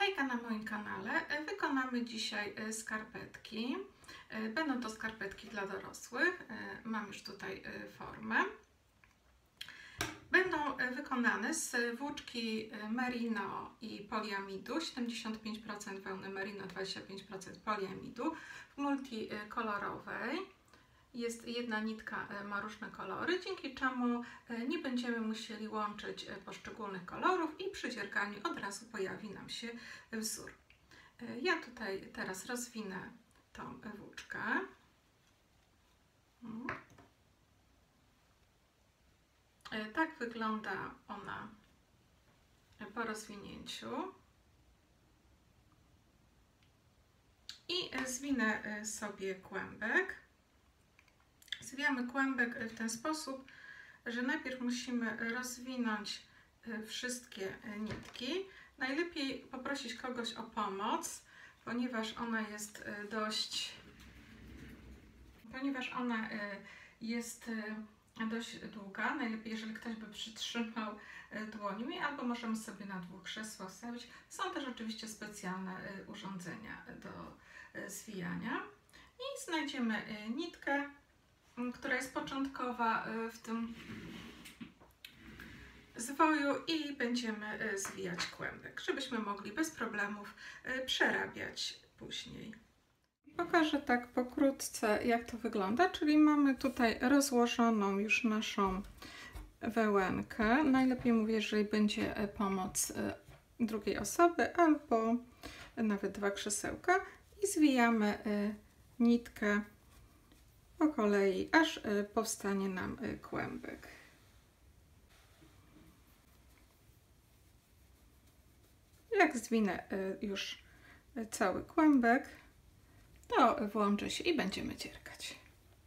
Hejka na moim kanale. Wykonamy dzisiaj skarpetki. Będą to skarpetki dla dorosłych. Mam już tutaj formę. Będą wykonane z włóczki merino i poliamidu. 75% wełny merino, 25% poliamidu w multikolorowej. Jest jedna nitka, ma różne kolory, dzięki czemu nie będziemy musieli łączyć poszczególnych kolorów i przy dzierganiu od razu pojawi nam się wzór. Ja tutaj teraz rozwinę tą włóczkę. Tak wygląda ona po rozwinięciu. I zwinę sobie kłębek. Zwijamy kłębek w ten sposób, że najpierw musimy rozwinąć wszystkie nitki. Najlepiej poprosić kogoś o pomoc, ponieważ ona jest dość długa. Najlepiej, jeżeli ktoś by przytrzymał dłońmi, albo możemy sobie na dwóch krzesłach stawić. Są też oczywiście specjalne urządzenia do zwijania. I znajdziemy nitkę, która jest początkowa w tym zwoju i będziemy zwijać kłębek, żebyśmy mogli bez problemów przerabiać później. Pokażę tak pokrótce, jak to wygląda, czyli mamy tutaj rozłożoną już naszą wełenkę. Najlepiej mówię, jeżeli będzie pomoc drugiej osoby albo nawet dwa krzesełka i zwijamy nitkę po kolei, aż powstanie nam kłębek. Jak zwinę już cały kłębek, to włączę się i będziemy dziergać.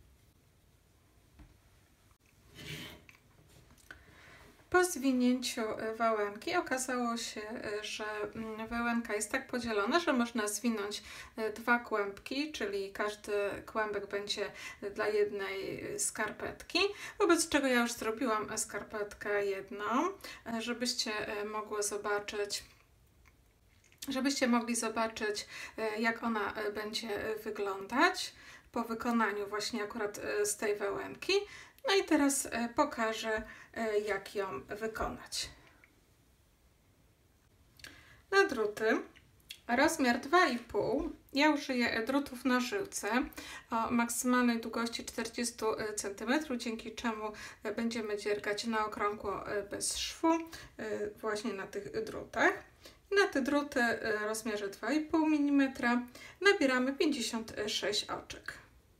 Po zwinięciu wełenki okazało się, że wełenka jest tak podzielona, że można zwinąć dwa kłębki, czyli każdy kłębek będzie dla jednej skarpetki, wobec czego ja już zrobiłam skarpetkę jedną, żebyście mogli zobaczyć, jak ona będzie wyglądać po wykonaniu właśnie akurat z tej wełenki. No i teraz pokażę, jak ją wykonać. Na druty rozmiar 2,5. Ja użyję drutów na żyłce o maksymalnej długości 40 cm, dzięki czemu będziemy dziergać na okrągło bez szwu właśnie na tych drutach. Na te druty o rozmiarze 2,5 mm nabieramy 56 oczek.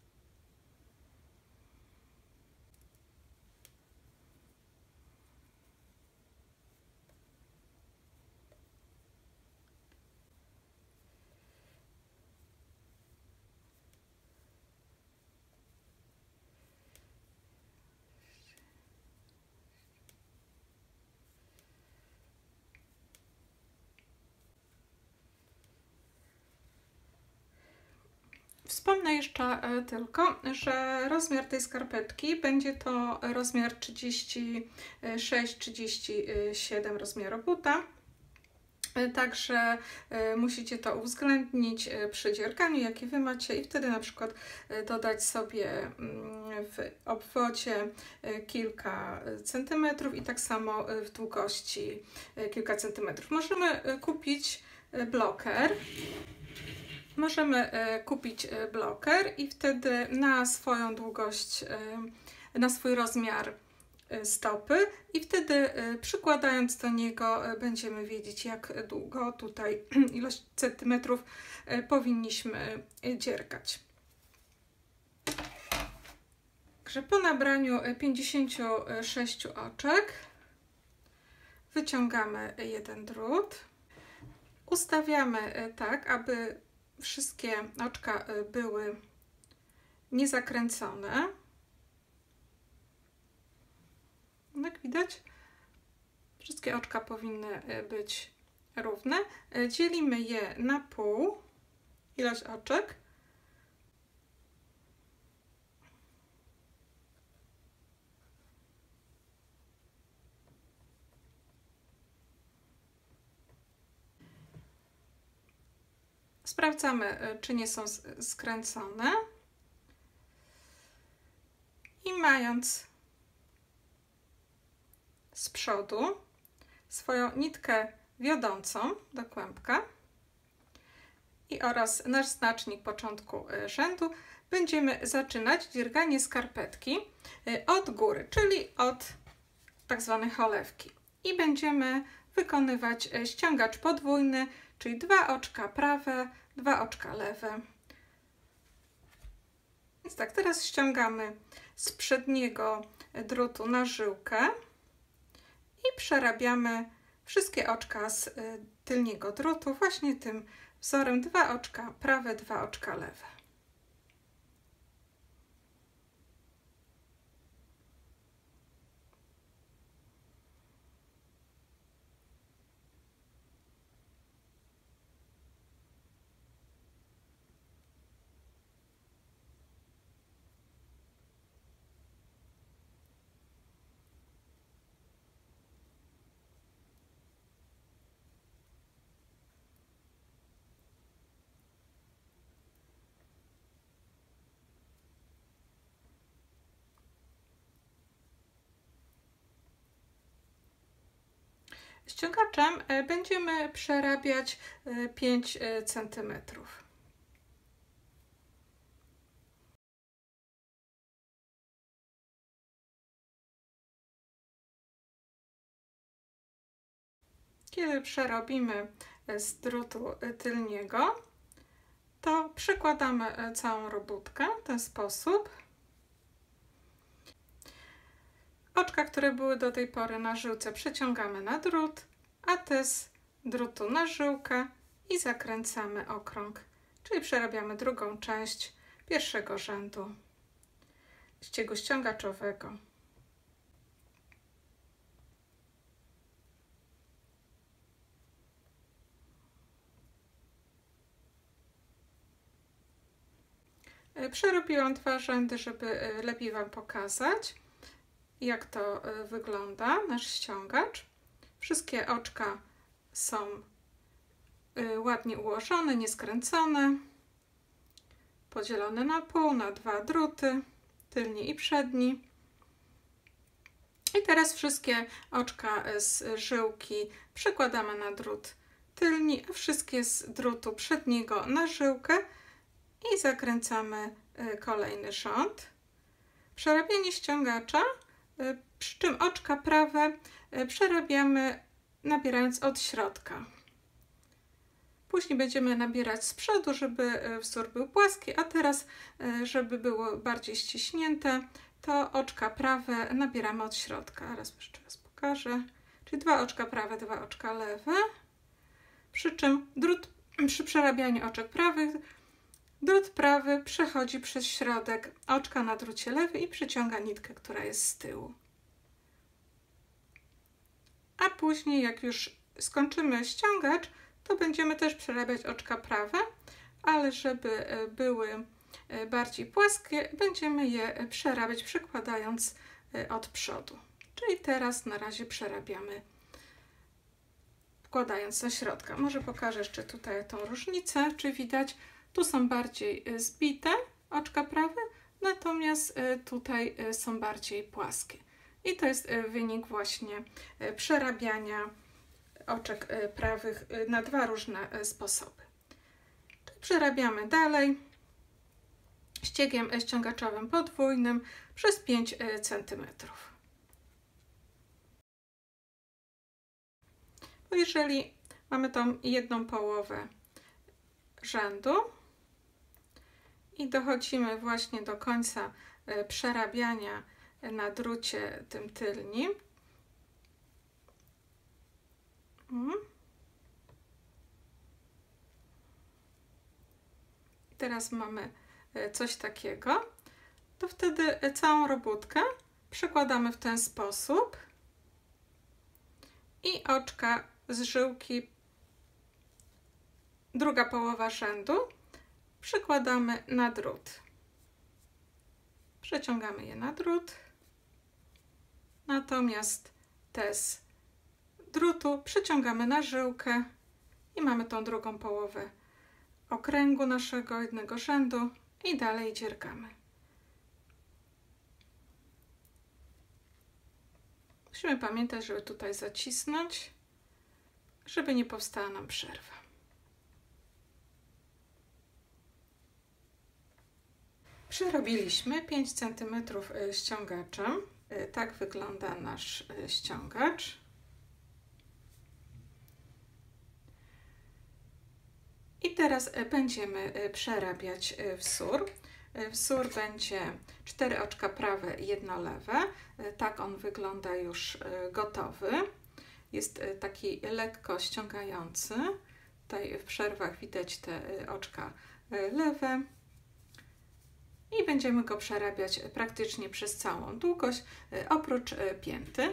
Wspomnę jeszcze tylko, że rozmiar tej skarpetki będzie to rozmiar 36-37 rozmiaru buta. Także musicie to uwzględnić przy dzierganiu, jakie Wy macie, i wtedy na przykład dodać sobie w obwodzie kilka centymetrów i tak samo w długości kilka centymetrów. Możemy kupić bloker. I wtedy na swoją długość, na swój rozmiar stopy, i wtedy przykładając do niego będziemy wiedzieć, jak długo tutaj ilość centymetrów powinniśmy dziergać. Także po nabraniu 56 oczek wyciągamy jeden drut, ustawiamy tak, aby wszystkie oczka były niezakręcone. Jak widać, wszystkie oczka powinny być równe. Dzielimy je na pół, ilość oczek. Sprawdzamy, czy nie są skręcone. I mając z przodu swoją nitkę wiodącą do kłębka oraz nasz znacznik początku rzędu, będziemy zaczynać dzierganie skarpetki od góry, czyli od tak zwanej cholewki. I będziemy wykonywać ściągacz podwójny, czyli 2 oczka prawe, 2 oczka lewe. Więc tak, teraz ściągamy z przedniego drutu na żyłkę i przerabiamy wszystkie oczka z tylniego drutu właśnie tym wzorem: 2 oczka prawe, 2 oczka lewe. Ściągaczem będziemy przerabiać 5 cm. Kiedy przerobimy z drutu tylniego, to przykładamy całą robótkę w ten sposób. Oczka, które były do tej pory na żyłce, przeciągamy na drut, a te z drutu na żyłkę i zakręcamy okrąg, czyli przerabiamy drugą część pierwszego rzędu ściegu ściągaczowego. Przerobiłam 2 rzędy, żeby lepiej Wam pokazać, jak to wygląda nasz ściągacz. Wszystkie oczka są ładnie ułożone, nieskręcone, podzielone na pół, na 2 druty, tylni i przedni. I teraz wszystkie oczka z żyłki przekładamy na drut tylni, a wszystkie z drutu przedniego na żyłkę i zakręcamy kolejny rząd. Przerabianie ściągacza, przy czym oczka prawe przerabiamy nabierając od środka. Później będziemy nabierać z przodu, żeby wzór był płaski, a teraz, żeby było bardziej ściśnięte, to oczka prawe nabieramy od środka. Jeszcze raz pokażę. Czyli 2 oczka prawe, 2 oczka lewe. Przy czym przy przerabianiu oczek prawych drut prawy przechodzi przez środek oczka na drucie lewy i przyciąga nitkę, która jest z tyłu. A później, jak już skończymy ściągacz, to będziemy też przerabiać oczka prawe, ale żeby były bardziej płaskie, będziemy je przerabiać przykładając od przodu. Czyli teraz na razie przerabiamy wkładając do środka. Może pokażę jeszcze tutaj tą różnicę, czy widać. Tu są bardziej zbite oczka prawe, natomiast tutaj są bardziej płaskie. I to jest wynik właśnie przerabiania oczek prawych na 2 różne sposoby. Przerabiamy dalej ściegiem ściągaczowym podwójnym przez 5 cm. Bo jeżeli mamy tą jedną połowę rzędu i dochodzimy właśnie do końca przerabiania na drucie tym tylnim, teraz mamy coś takiego, to wtedy całą robótkę przekładamy w ten sposób i oczka z żyłki, druga połowa rzędu, przykładamy na drut. Przeciągamy je na drut, natomiast te z drutu przeciągamy na żyłkę i mamy tą drugą połowę okręgu naszego jednego rzędu i dalej dziergamy. Musimy pamiętać, żeby tutaj zacisnąć, żeby nie powstała nam przerwa. Przerobiliśmy 5 cm ściągaczem. Tak wygląda nasz ściągacz. I teraz będziemy przerabiać wzór. Wzór będzie 4 oczka prawe, 1 lewe. Tak on wygląda już gotowy. Jest taki lekko ściągający. Tutaj w przerwach widać te oczka lewe. I będziemy go przerabiać praktycznie przez całą długość, oprócz pięty.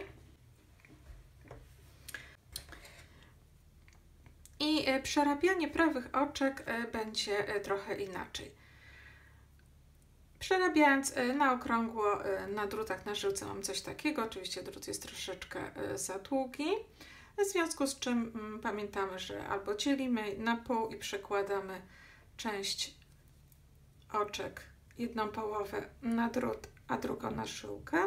I przerabianie prawych oczek będzie trochę inaczej. Przerabiając na okrągło na drutach na żyłce mam coś takiego. Oczywiście drut jest troszeczkę za długi. W związku z czym pamiętamy, że albo dzielimy na pół i przekładamy część oczek, jedną połowę na drut, a drugą na żyłkę.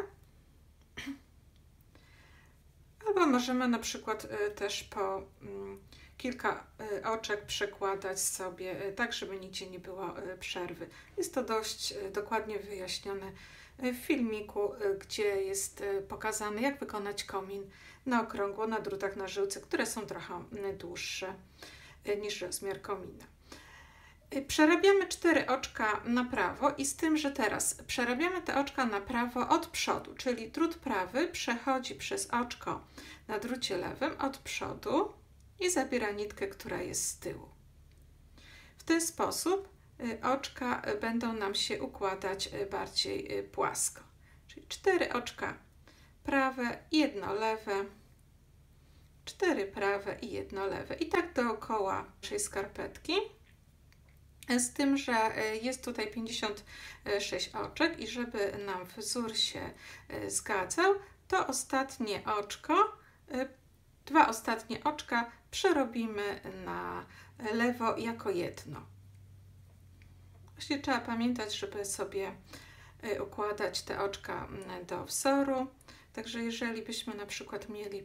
Albo możemy na przykład też po kilka oczek przekładać sobie, tak żeby nigdzie nie było przerwy. Jest to dość dokładnie wyjaśnione w filmiku, gdzie jest pokazane, jak wykonać komin na okrągło na drutach na żyłce, które są trochę dłuższe niż rozmiar komina. Przerabiamy 4 oczka na prawo i z tym, że teraz przerabiamy te oczka na prawo od przodu, czyli drut prawy przechodzi przez oczko na drucie lewym od przodu i zabiera nitkę, która jest z tyłu. W ten sposób oczka będą nam się układać bardziej płasko. Czyli 4 oczka prawe, 1 lewe, 4 prawe i 1 lewe. I tak dookoła naszej skarpetki. Z tym, że jest tutaj 56 oczek i żeby nam wzór się zgadzał, to ostatnie oczko, 2 ostatnie oczka przerobimy na lewo jako jedno. Właśnie trzeba pamiętać, żeby sobie układać te oczka do wzoru. Także jeżeli byśmy na przykład mieli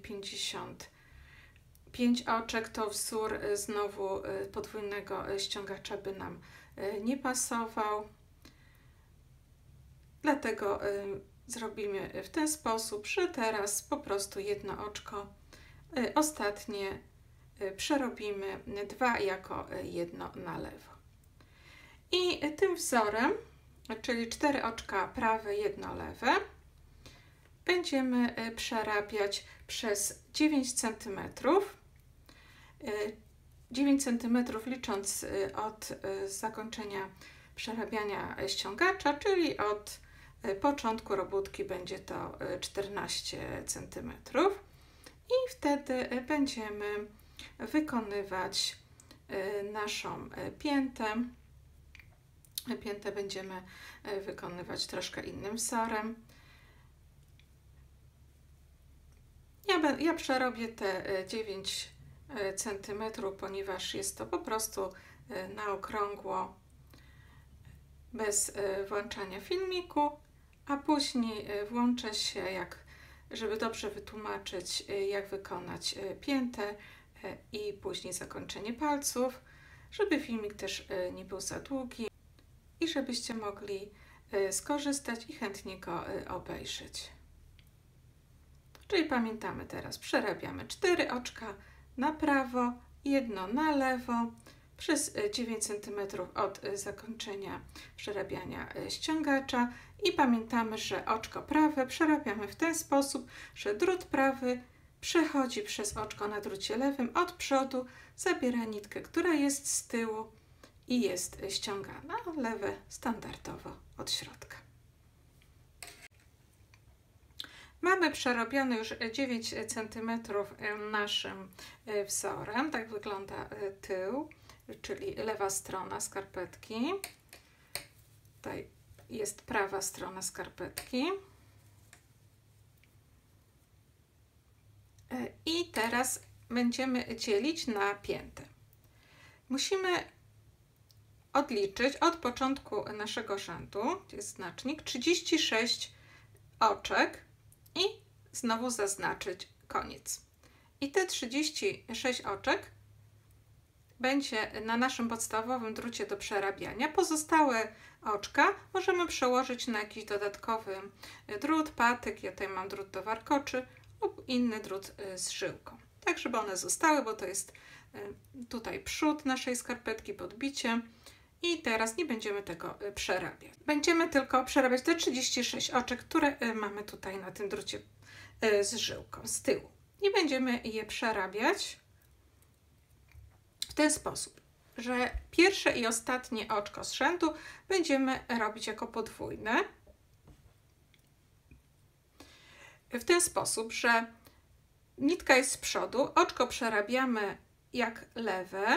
55 oczek, to wzór znowu podwójnego ściągacza by nam nie pasował. Dlatego zrobimy w ten sposób, że teraz po prostu jedno oczko ostatnie przerobimy 2 jako jedno na lewo. I tym wzorem, czyli 4 oczka prawe, 1 lewe, będziemy przerabiać przez 9 cm. 9 cm licząc od zakończenia przerabiania ściągacza, czyli od początku robótki będzie to 14 cm. I wtedy będziemy wykonywać naszą piętę. Piętę będziemy wykonywać troszkę innym wzorem. Ja przerobię te 9 cm, ponieważ jest to po prostu na okrągło, bez włączania filmiku, a później włączę się, żeby dobrze wytłumaczyć, jak wykonać piętę i później zakończenie palców, żeby filmik też nie był za długi i żebyście mogli skorzystać i chętnie go obejrzeć. Czyli pamiętamy teraz, przerabiamy 4 oczka na prawo, 1 na lewo, przez 9 cm od zakończenia przerabiania ściągacza i pamiętamy, że oczko prawe przerabiamy w ten sposób, że drut prawy przechodzi przez oczko na drucie lewym od przodu, zabiera nitkę, która jest z tyłu i jest ściągana, lewe standardowo od środka. Mamy przerobiony już 9 cm naszym wzorem. Tak wygląda tył, czyli lewa strona skarpetki. Tutaj jest prawa strona skarpetki. I teraz będziemy dzielić na piętę. Musimy odliczyć od początku naszego rzędu, gdzie jest znacznik, 36 oczek i znowu zaznaczyć koniec. I te 36 oczek będzie na naszym podstawowym drucie do przerabiania. Pozostałe oczka możemy przełożyć na jakiś dodatkowy drut, patyk, ja tutaj mam drut do warkoczy lub inny drut z żyłką. Tak, żeby one zostały, bo to jest tutaj przód naszej skarpetki, podbicie. I teraz nie będziemy tego przerabiać. Będziemy tylko przerabiać te 36 oczek, które mamy tutaj na tym drucie z żyłką z tyłu. I będziemy je przerabiać w ten sposób, że pierwsze i ostatnie oczko z rzędu będziemy robić jako podwójne. W ten sposób, że nitka jest z przodu, oczko przerabiamy jak lewe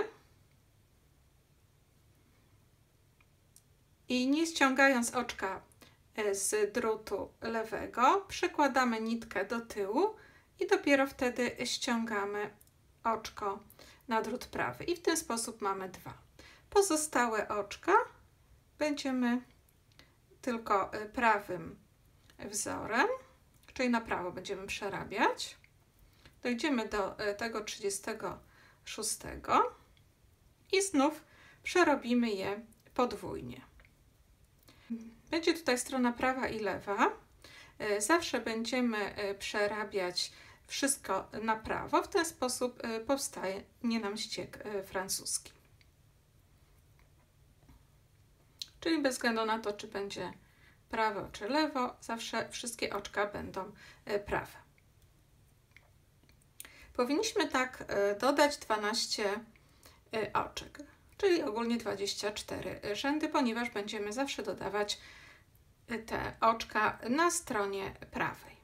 i nie ściągając oczka z drutu lewego, przekładamy nitkę do tyłu i dopiero wtedy ściągamy oczko na drut prawy. I w ten sposób mamy dwa. Pozostałe oczka będziemy tylko prawym wzorem, czyli na prawo będziemy przerabiać. Dojdziemy do tego 36 i znów przerobimy je podwójnie. Będzie tutaj strona prawa i lewa. Zawsze będziemy przerabiać wszystko na prawo. W ten sposób powstaje nam ścieg francuski. Czyli bez względu na to, czy będzie prawo czy lewo, zawsze wszystkie oczka będą prawe. Powinniśmy tak dodać 12 oczek, czyli ogólnie 24 rzędy, ponieważ będziemy zawsze dodawać te oczka na stronie prawej.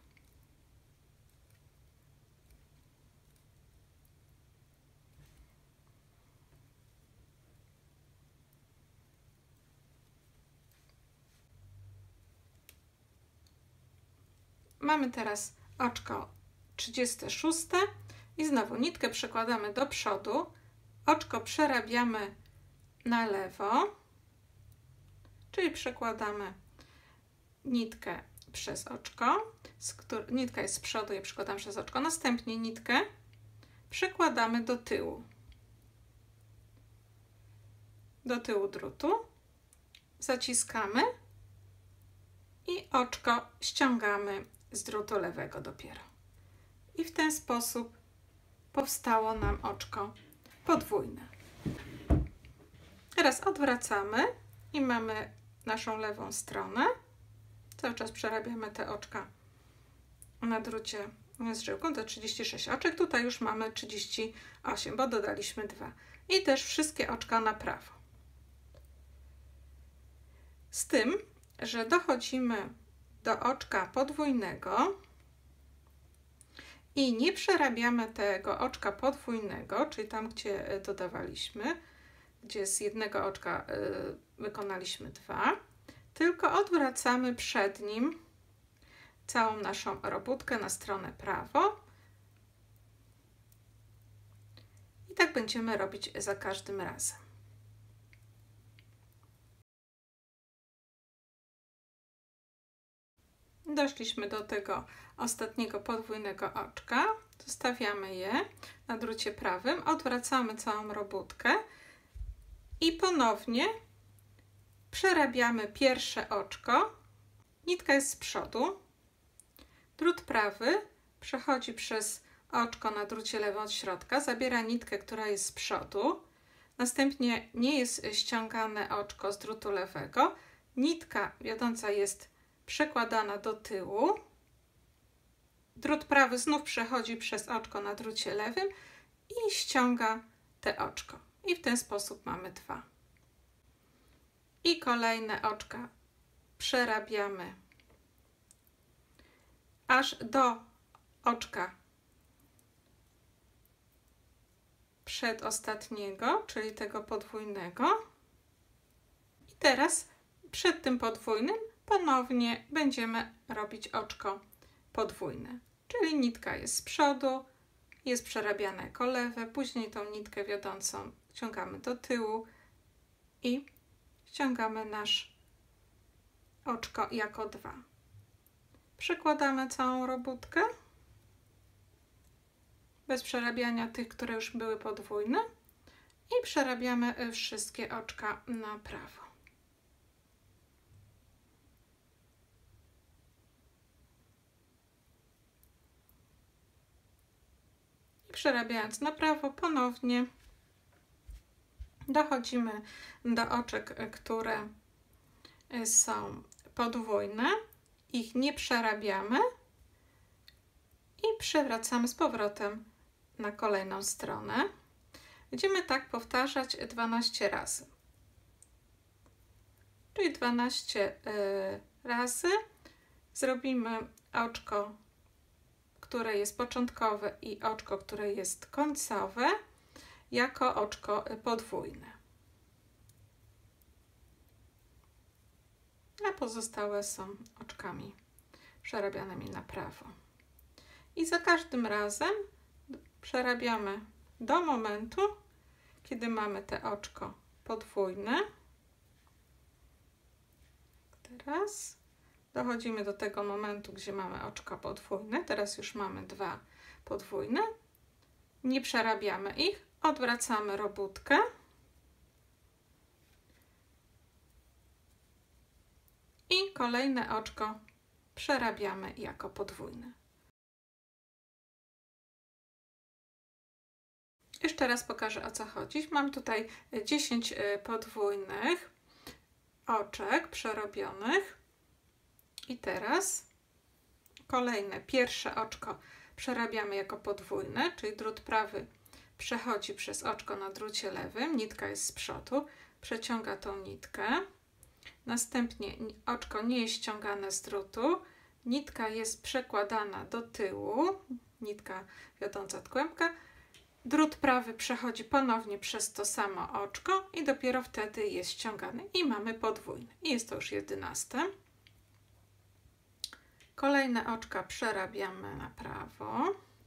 Mamy teraz oczko 36 i znowu nitkę przekładamy do przodu, oczko przerabiamy na lewo, czyli przekładamy nitkę przez oczko, nitka jest z przodu i przekładam przez oczko, następnie nitkę przekładamy do tyłu drutu, zaciskamy i oczko ściągamy z drutu lewego dopiero. I w ten sposób powstało nam oczko podwójne. Teraz odwracamy i mamy naszą lewą stronę. Cały czas przerabiamy te oczka na drucie z żyłką, to 36 oczek. Tutaj już mamy 38, bo dodaliśmy 2. I też wszystkie oczka na prawo. Z tym, że dochodzimy do oczka podwójnego i nie przerabiamy tego oczka podwójnego, czyli tam, gdzie dodawaliśmy, gdzie z jednego oczka wykonaliśmy 2, tylko odwracamy przed nim całą naszą robótkę na stronę prawo i tak będziemy robić za każdym razem. Doszliśmy do tego ostatniego podwójnego oczka, zostawiamy je na drucie prawym, odwracamy całą robótkę i ponownie przerabiamy pierwsze oczko, nitka jest z przodu, drut prawy przechodzi przez oczko na drucie lewym od środka, zabiera nitkę, która jest z przodu, następnie nie jest ściągane oczko z drutu lewego, nitka wiodąca jest przekładana do tyłu, drut prawy znów przechodzi przez oczko na drucie lewym i ściąga te oczko. I w ten sposób mamy 2. I kolejne oczka przerabiamy aż do oczka przedostatniego, czyli tego podwójnego. I teraz przed tym podwójnym ponownie będziemy robić oczko podwójne, czyli nitka jest z przodu, jest przerabiane jako lewe, później tą nitkę wiodącą ciągamy do tyłu i ściągamy nasz oczko jako 2. Przekładamy całą robótkę bez przerabiania tych, które już były podwójne i przerabiamy wszystkie oczka na prawo. I przerabiając na prawo ponownie dochodzimy do oczek, które są podwójne, ich nie przerabiamy i przewracamy z powrotem na kolejną stronę. Będziemy tak powtarzać 12 razy. Czyli 12 razy zrobimy oczko, które jest początkowe i oczko, które jest końcowe, jako oczko podwójne. A pozostałe są oczkami przerabianymi na prawo. I za każdym razem przerabiamy do momentu, kiedy mamy te oczko podwójne. Teraz dochodzimy do tego momentu, gdzie mamy oczka podwójne. Teraz już mamy 2 podwójne. Nie przerabiamy ich, odwracamy robótkę. I kolejne oczko przerabiamy jako podwójne. Jeszcze raz pokażę, o co chodzi. Mam tutaj 10 podwójnych oczek przerobionych i teraz kolejne, pierwsze oczko przerabiamy jako podwójne, czyli drut prawy przechodzi przez oczko na drucie lewym, nitka jest z przodu, przeciąga tą nitkę, następnie oczko nie jest ściągane z drutu, nitka jest przekładana do tyłu, nitka wiodąca od kłębka, drut prawy przechodzi ponownie przez to samo oczko i dopiero wtedy jest ściągany i mamy podwójne. I jest to już 11. Kolejne oczka przerabiamy na prawo.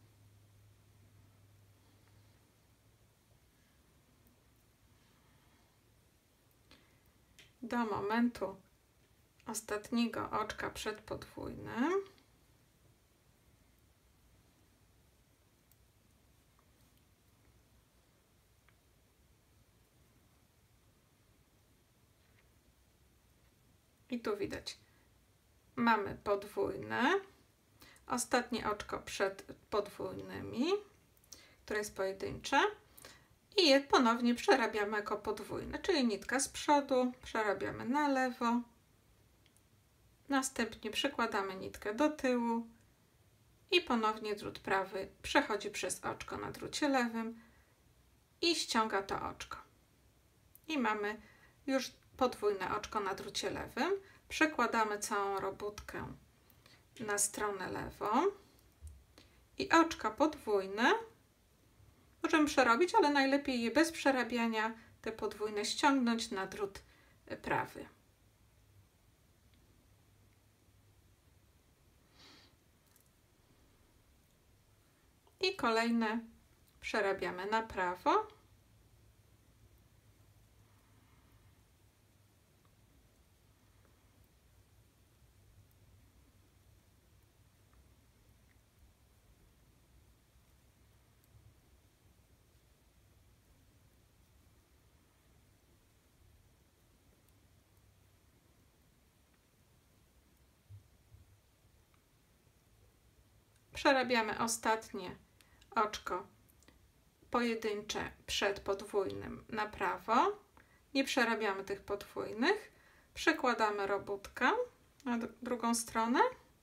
Do momentu ostatniego oczka przed podwójnym. I tu widać, mamy podwójne, ostatnie oczko przed podwójnymi, które jest pojedyncze i je ponownie przerabiamy jako podwójne, czyli nitka z przodu, przerabiamy na lewo, następnie przykładamy nitkę do tyłu i ponownie drut prawy przechodzi przez oczko na drucie lewym i ściąga to oczko. I mamy już podwójne oczko na drucie lewym. Przekładamy całą robótkę na stronę lewą i oczka podwójne możemy przerobić, ale najlepiej je bez przerabiania, te podwójne ściągnąć na drut prawy. I kolejne przerabiamy na prawo. Przerabiamy ostatnie oczko pojedyncze przed podwójnym na prawo. Nie przerabiamy tych podwójnych. Przekładamy robótkę na drugą stronę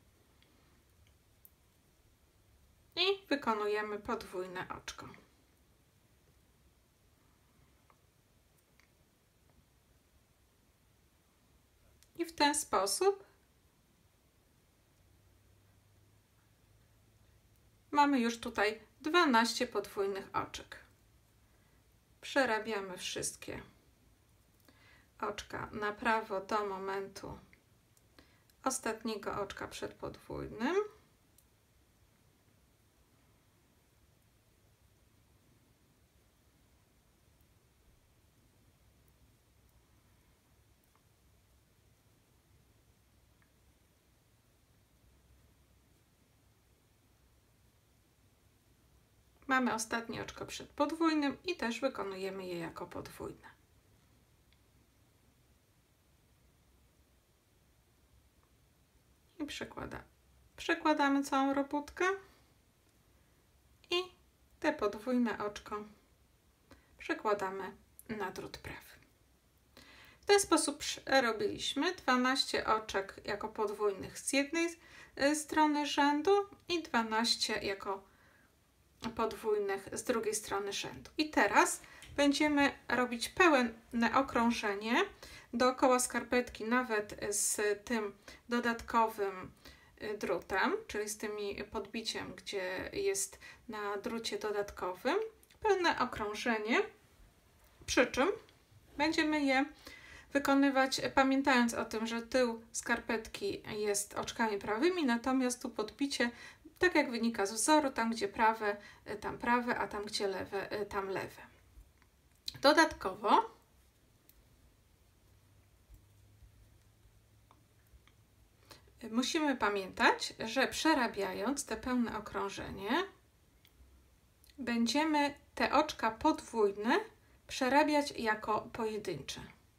i wykonujemy podwójne oczko. I w ten sposób mamy już tutaj 12 podwójnych oczek. Przerabiamy wszystkie oczka na prawo do momentu ostatniego oczka przed podwójnym. Mamy ostatnie oczko przed podwójnym i też wykonujemy je jako podwójne. I przekładamy całą robótkę i te podwójne oczko przekładamy na drut prawy. W ten sposób robiliśmy 12 oczek jako podwójnych z jednej strony rzędu i 12 jako podwójnych z drugiej strony rzędu. I teraz będziemy robić pełne okrążenie dookoła skarpetki, nawet z tym dodatkowym drutem, czyli z tym podbiciem, gdzie jest na drucie dodatkowym. Pełne okrążenie, przy czym będziemy je wykonywać pamiętając o tym, że tył skarpetki jest oczkami prawymi, natomiast tu podbicie, tak jak wynika z wzoru, tam gdzie prawe, a tam gdzie lewe, tam lewe. Dodatkowo musimy pamiętać, że przerabiając te pełne okrążenie, będziemy te oczka podwójne przerabiać jako pojedyncze.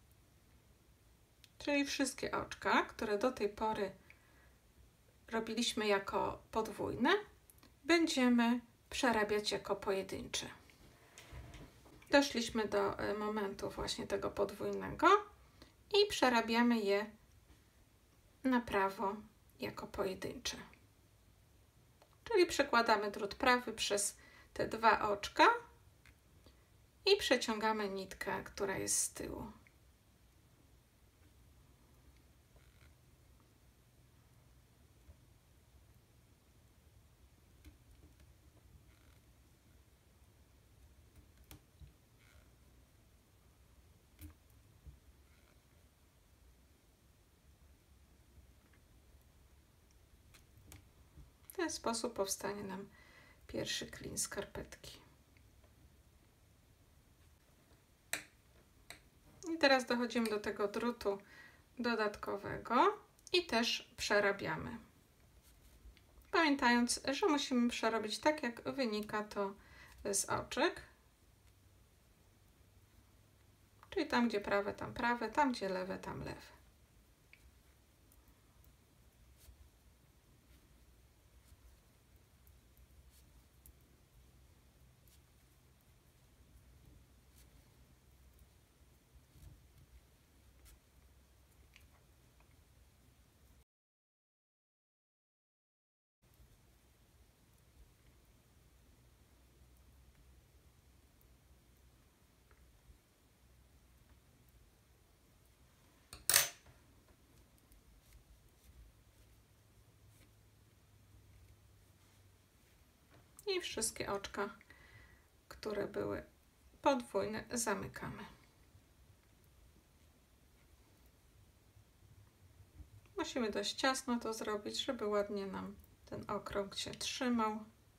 Czyli wszystkie oczka, które do tej pory robiliśmy jako podwójne, będziemy przerabiać jako pojedyncze. Doszliśmy do momentu właśnie tego podwójnego i przerabiamy je na prawo jako pojedyncze. Czyli przekładamy drut prawy przez te dwa oczka i przeciągamy nitkę, która jest z tyłu. W ten sposób powstanie nam pierwszy klin skarpetki. I teraz dochodzimy do tego drutu dodatkowego i też przerabiamy. Pamiętając, że musimy przerobić tak, jak wynika to z oczek. Czyli tam, gdzie prawe, tam, gdzie lewe, tam lewe. I wszystkie oczka, które były podwójne, zamykamy. Musimy dość ciasno to zrobić, żeby ładnie nam ten okrąg się trzymał.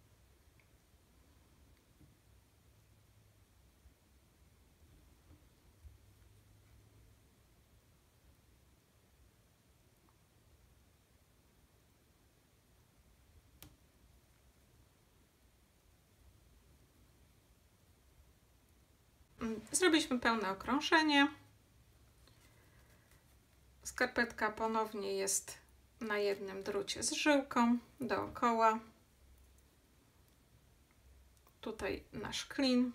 Zrobiliśmy pełne okrążenie. Skarpetka ponownie jest na jednym drucie z żyłką dookoła. Tutaj nasz klin.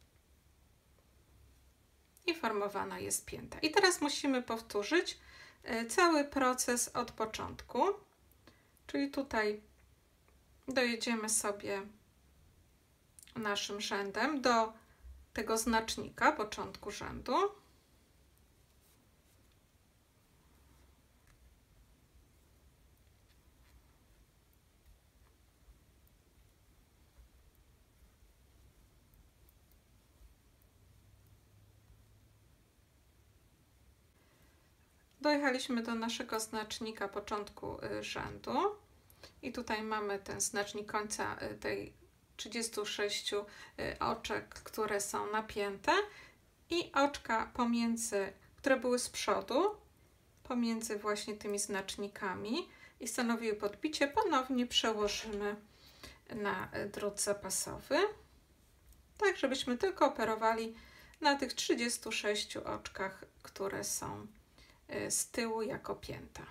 I formowana jest pięta. I teraz musimy powtórzyć cały proces od początku. Czyli tutaj dojedziemy sobie naszym rzędem do tego znacznika początku rzędu. Dojechaliśmy do naszego znacznika początku rzędu i tutaj mamy ten znacznik końca tej 36 oczek, które są napięte i oczka pomiędzy, które były z przodu, pomiędzy właśnie tymi znacznikami i stanowiły podbicie, ponownie przełożymy na drut zapasowy, tak żebyśmy tylko operowali na tych 36 oczkach, które są z tyłu jako pięta.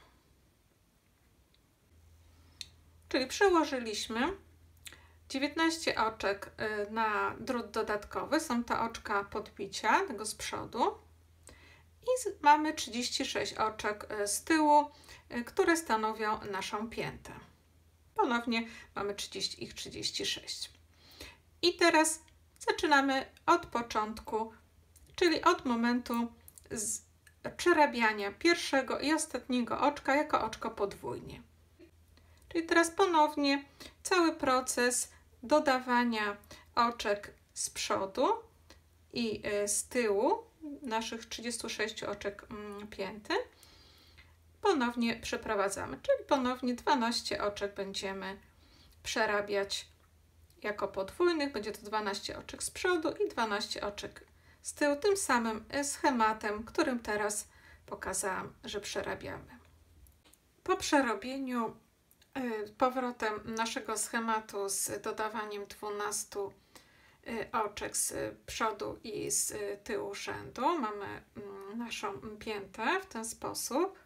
Czyli przełożyliśmy 19 oczek na drut dodatkowy, są to oczka podbicia, tego z przodu, i mamy 36 oczek z tyłu, które stanowią naszą piętę. Ponownie mamy ich 36. I teraz zaczynamy od początku, czyli od momentu przerabiania pierwszego i ostatniego oczka jako oczko podwójnie. Czyli teraz ponownie cały proces dodawania oczek z przodu i z tyłu, naszych 36 oczek pięty, ponownie przeprowadzamy, czyli ponownie 12 oczek będziemy przerabiać jako podwójnych. Będzie to 12 oczek z przodu i 12 oczek z tyłu, tym samym schematem, którym teraz pokazałam, że przerabiamy. Po przerobieniu powrotem naszego schematu z dodawaniem 12 oczek z przodu i z tyłu rzędu mamy naszą piętę w ten sposób.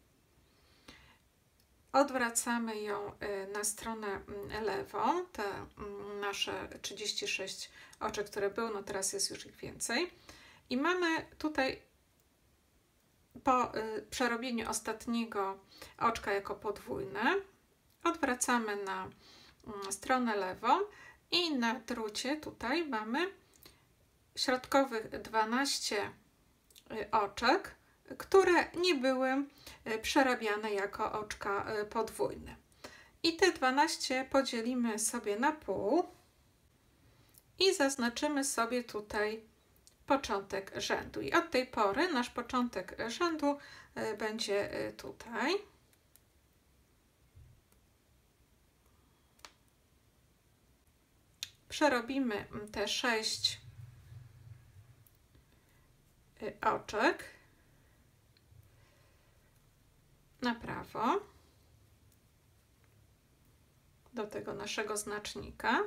Odwracamy ją na stronę lewą, te nasze 36 oczek, które były, no teraz jest już ich więcej. I mamy tutaj po przerobieniu ostatniego oczka jako podwójne, odwracamy na stronę lewą i na drucie tutaj mamy środkowych 12 oczek, które nie były przerabiane jako oczka podwójne. I te 12 podzielimy sobie na pół i zaznaczymy sobie tutaj początek rzędu. I od tej pory nasz początek rzędu będzie tutaj. Przerobimy te 6 oczek na prawo do tego naszego znacznika.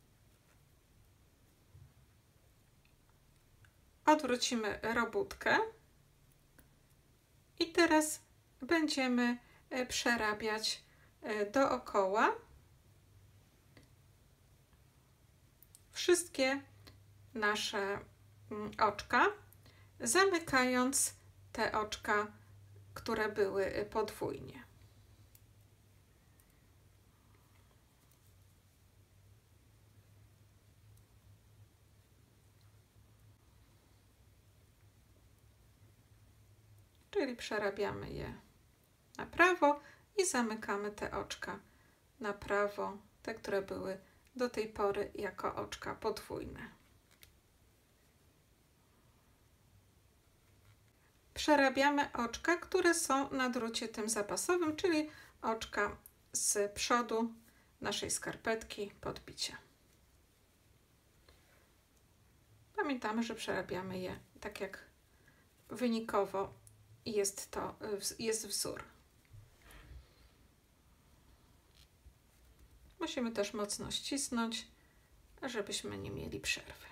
Odwrócimy robótkę i teraz będziemy przerabiać dookoła wszystkie nasze oczka, zamykając te oczka, które były podwójnie. Czyli przerabiamy je na prawo i zamykamy te oczka na prawo, te, które były do tej pory jako oczka podwójne. Przerabiamy oczka, które są na drucie tym zapasowym, czyli oczka z przodu naszej skarpetki podbicia. Pamiętamy, że przerabiamy je tak jak wynikowo jest wzór. Musimy też mocno ścisnąć, żebyśmy nie mieli przerwy.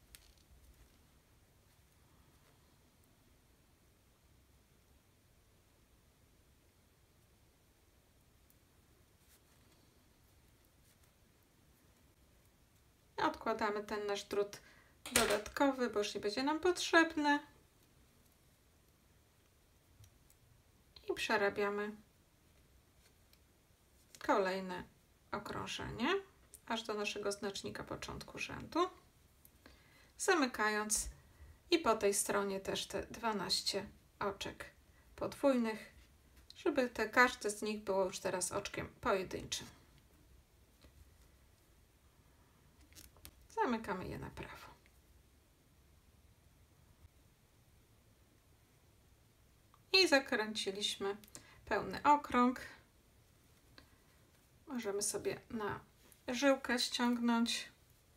Odkładamy ten nasz drut dodatkowy, bo już nie będzie nam potrzebny. I przerabiamy kolejne okrążenie, aż do naszego znacznika początku rzędu, zamykając i po tej stronie też te 12 oczek podwójnych, żeby każde z nich było już teraz oczkiem pojedynczym. Zamykamy je na prawo. I zakręciliśmy pełny okrąg. Możemy sobie na żyłkę ściągnąć.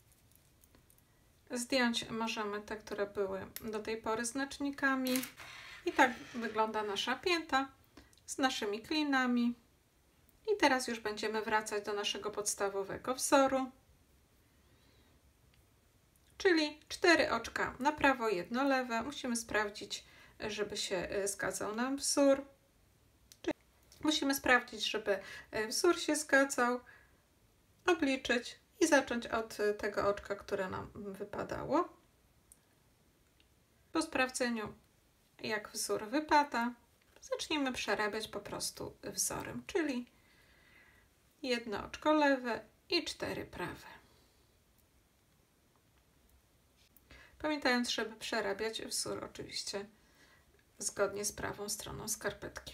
Zdjąć możemy te, które były do tej pory znacznikami. I tak wygląda nasza pięta z naszymi klinami I teraz już będziemy wracać do naszego podstawowego wzoru, czyli 4 oczka na prawo, jedno lewe. Musimy sprawdzić, żeby się zgadzał nam wzór. Musimy sprawdzić, żeby wzór się zgadzał, obliczyć i zacząć od tego oczka, które nam wypadało. Po sprawdzeniu, jak wzór wypada, zaczniemy przerabiać po prostu wzorem, czyli jedno oczko lewe i 4 prawe. Pamiętając, żeby przerabiać wzór oczywiście zgodnie z prawą stroną skarpetki.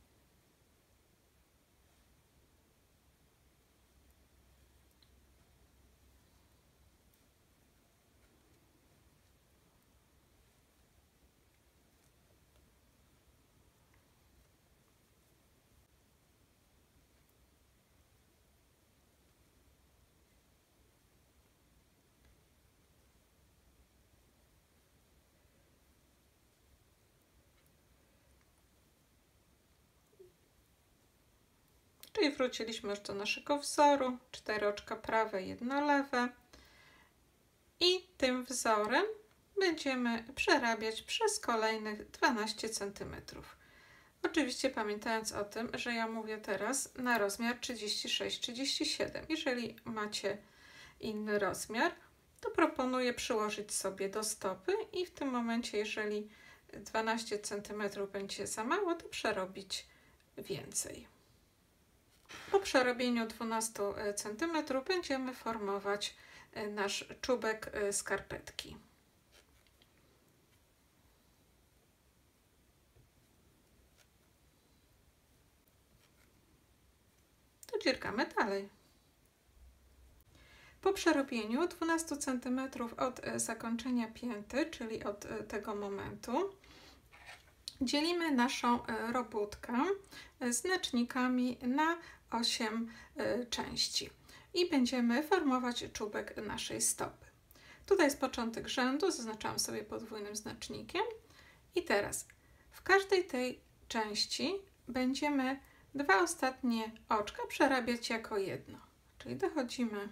Czyli wróciliśmy już do naszego wzoru, 4 oczka prawe, jedno lewe i tym wzorem będziemy przerabiać przez kolejnych 12 cm. Oczywiście pamiętając o tym, że ja mówię teraz na rozmiar 36-37. Jeżeli macie inny rozmiar, to proponuję przyłożyć sobie do stopy i w tym momencie, jeżeli 12 cm będzie za mało, to przerobić więcej. Po przerobieniu 12 cm będziemy formować nasz czubek skarpetki. To dziergamy dalej. Po przerobieniu 12 cm od zakończenia pięty, czyli od tego momentu, dzielimy naszą robótkę znacznikami na 8 części i będziemy formować czubek naszej stopy. Tutaj jest początek rzędu, zaznaczam sobie podwójnym znacznikiem i teraz w każdej tej części będziemy 2 ostatnie oczka przerabiać jako jedno, czyli dochodzimy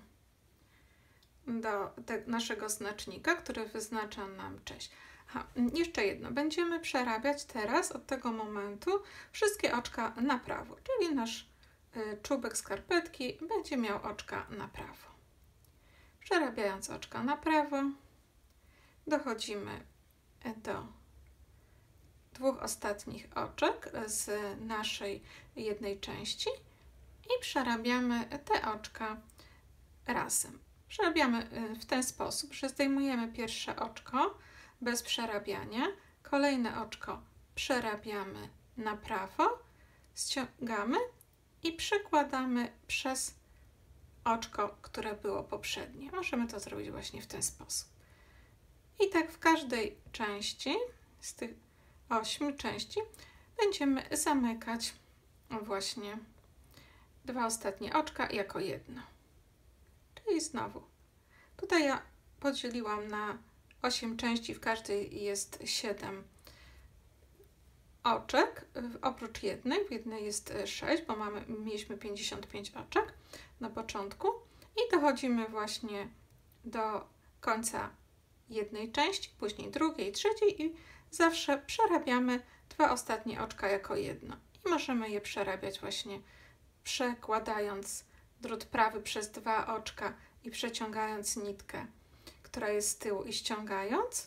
do naszego znacznika, który wyznacza nam część. Jeszcze jedno, będziemy przerabiać teraz od tego momentu wszystkie oczka na prawo, czyli nasz czubek skarpetki będzie miał oczka na prawo. Przerabiając oczka na prawo, dochodzimy do 2 ostatnich oczek z naszej jednej części i przerabiamy te oczka razem. Przerabiamy w ten sposób, że zdejmujemy pierwsze oczko bez przerabiania, kolejne oczko przerabiamy na prawo, ściągamy i przekładamy przez oczko, które było poprzednie. Możemy to zrobić właśnie w ten sposób. I tak w każdej części z tych 8 części będziemy zamykać właśnie 2 ostatnie oczka jako jedno. Czyli znowu, tutaj ja podzieliłam na 8 części, w każdej jest 7 oczek, oprócz jednej, w jednej jest 6, bo mieliśmy 55 oczek na początku i dochodzimy właśnie do końca jednej części, później drugiej, trzeciej i zawsze przerabiamy 2 ostatnie oczka jako jedno i możemy je przerabiać właśnie przekładając drut prawy przez 2 oczka i przeciągając nitkę, która jest z tyłu i ściągając,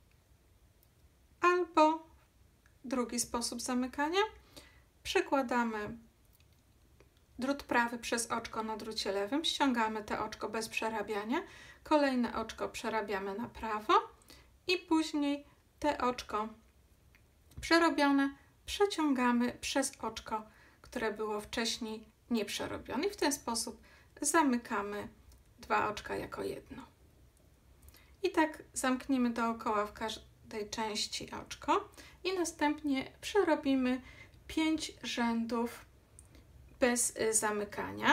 albo drugi sposób zamykania, przekładamy drut prawy przez oczko na drucie lewym, ściągamy te oczko bez przerabiania, kolejne oczko przerabiamy na prawo i później te oczko przerobione przeciągamy przez oczko, które było wcześniej nieprzerobione i w ten sposób zamykamy 2 oczka jako jedno. I tak zamkniemy dookoła w każdej części oczko i następnie przerobimy 5 rzędów bez zamykania.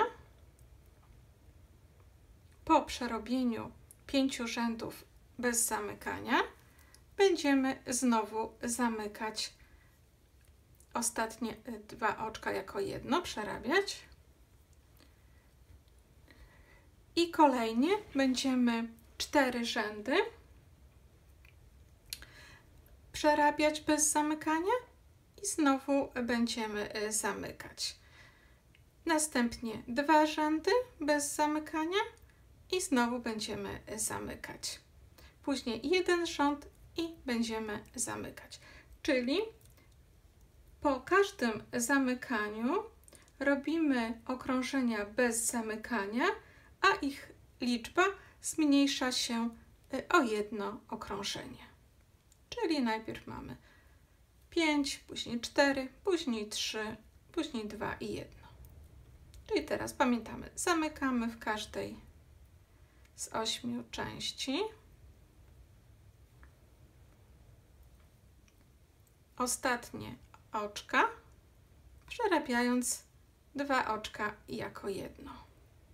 Po przerobieniu 5 rzędów bez zamykania będziemy znowu zamykać ostatnie 2 oczka jako jedno, przerabiać I kolejnie będziemy 4 rzędy przerabiać bez zamykania i znowu będziemy zamykać. Następnie 2 rzędy bez zamykania i znowu będziemy zamykać. Później 1 rząd i będziemy zamykać. Czyli po każdym zamykaniu robimy okrążenia bez zamykania, a ich liczba zmniejsza się o 1 okrążenie. Czyli najpierw mamy 5, później 4, później 3, później 2 i 1. Czyli teraz pamiętamy, zamykamy w każdej z 8 części. Ostatnie oczka, przerabiając 2 oczka jako jedno.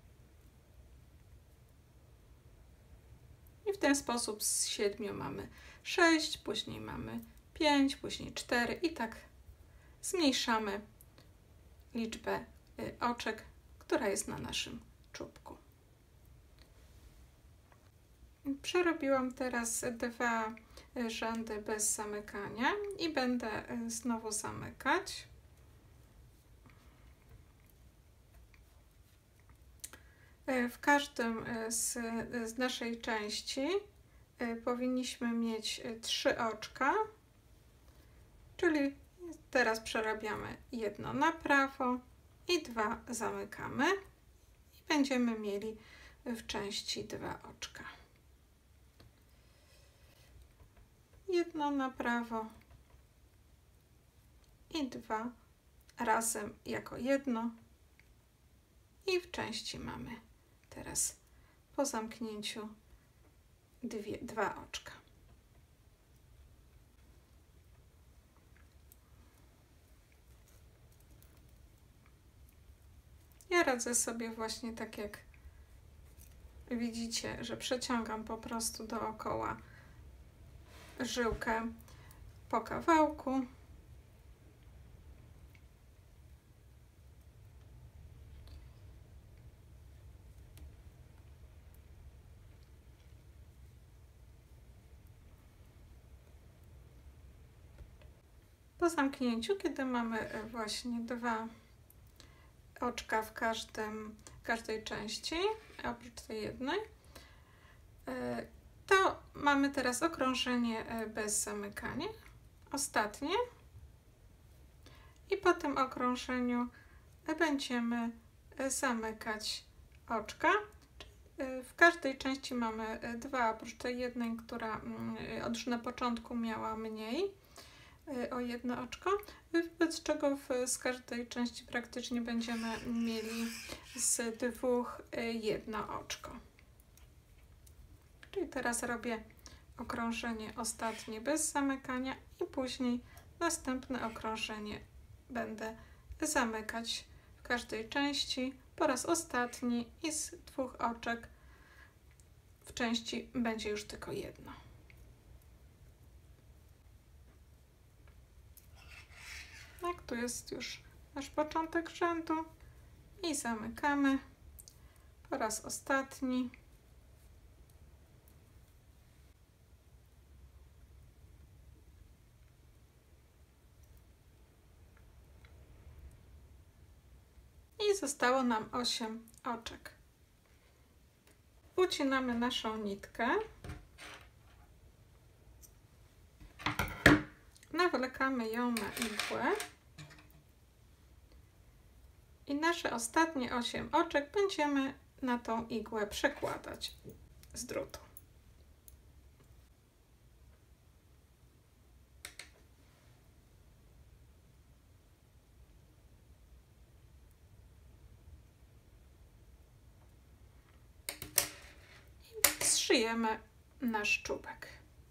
I w ten sposób z 7 mamy 6, później mamy 5, później 4 i tak zmniejszamy liczbę oczek, która jest na naszym czubku. Przerobiłam teraz 2 rzędy bez zamykania i będę znowu zamykać. W każdym z naszej części powinniśmy mieć 3 oczka, czyli teraz przerabiamy 1 na prawo i 2 zamykamy i będziemy mieli w części 2 oczka. 1 na prawo i 2 razem jako jedno i w części mamy teraz po zamknięciu 2 oczka. Ja radzę sobie właśnie tak, jak widzicie, że przeciągam po prostu dookoła żyłkę po kawałku. Po zamknięciu, kiedy mamy właśnie 2 oczka w każdej części, oprócz tej jednej, to mamy teraz okrążenie bez zamykania, ostatnie, i po tym okrążeniu będziemy zamykać oczka. W każdej części mamy 2, oprócz tej jednej, która już na początku miała mniej, o 1 oczko, wobec czego z każdej części praktycznie będziemy mieli z 2 1 oczko. Czyli teraz robię okrążenie ostatnie bez zamykania i później następne okrążenie będę zamykać w każdej części po raz ostatni i z 2 oczek w części będzie już tylko 1. Tak, tu jest już nasz początek rzędu i zamykamy po raz ostatni. I zostało nam 8 oczek. Ucinamy naszą nitkę. Nawlekamy ją na igłę. I nasze ostatnie 8 oczek będziemy na tą igłę przekładać z drutu. I zszyjemy nasz czubek.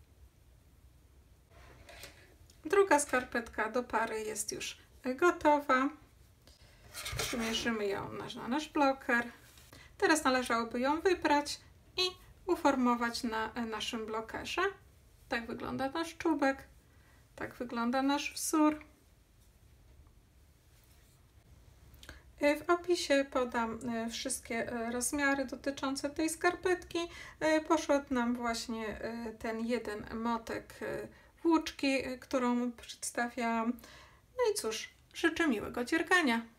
Druga skarpetka do pary jest już gotowa. Przymierzymy ją na nasz bloker. Teraz należałoby ją wyprać i uformować na naszym blokerze. Tak wygląda nasz czubek, tak wygląda nasz wzór. W opisie podam wszystkie rozmiary dotyczące tej skarpetki. Poszedł nam właśnie ten jeden motek włóczki, którą przedstawiałam. No i cóż, życzę miłego dziergania.